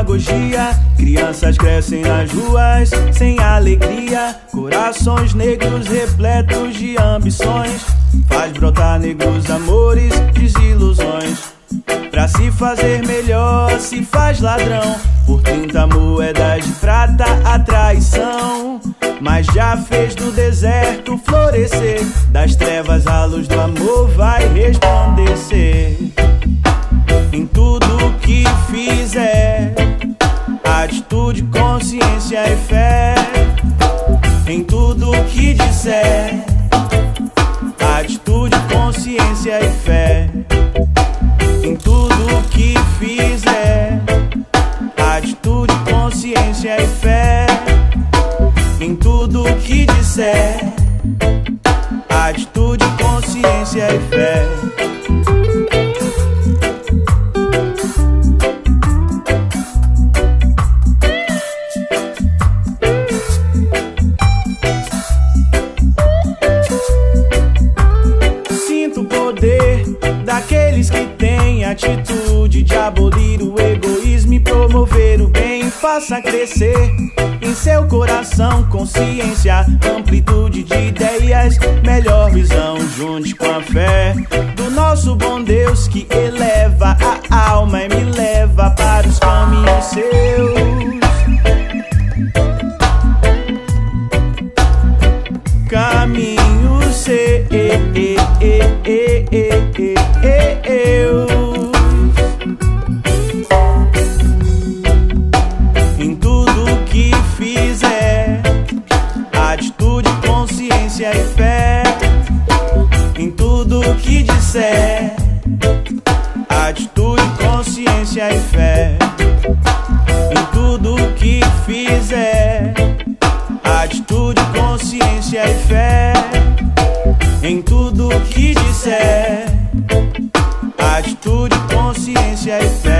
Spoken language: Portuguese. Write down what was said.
demagogia. Crianças crescem nas ruas sem alegria, corações negros repletos de ambições. Faz brotar negros amores, desilusões. Pra se fazer melhor se faz ladrão, por 30 moedas de prata a traição. Mas já fez do deserto florescer, das trevas a luz do amor vai resplandecer. Em tudo que fizer, atitude, consciência e fé. Em tudo que disser, atitude, consciência e fé. Em tudo que fizer, atitude, consciência e fé. Em tudo que disser, atitude, consciência e fé. Sinto o poder daqueles que têm atitude de abolir o egoísmo e promover o bem. Faça crescer em seu coração consciência, amplitude de ideias, melhor visão. Junte com a fé do nosso bom Deus que eleva a alma e me leva para os caminhos seus. Caminhos seus. Em tudo que fizer, atitude, consciência e fé. Em tudo que disser, atitude, consciência e fé. Em tudo que fizer, atitude, consciência e fé. Em tudo que disser, atitude, consciência e fé.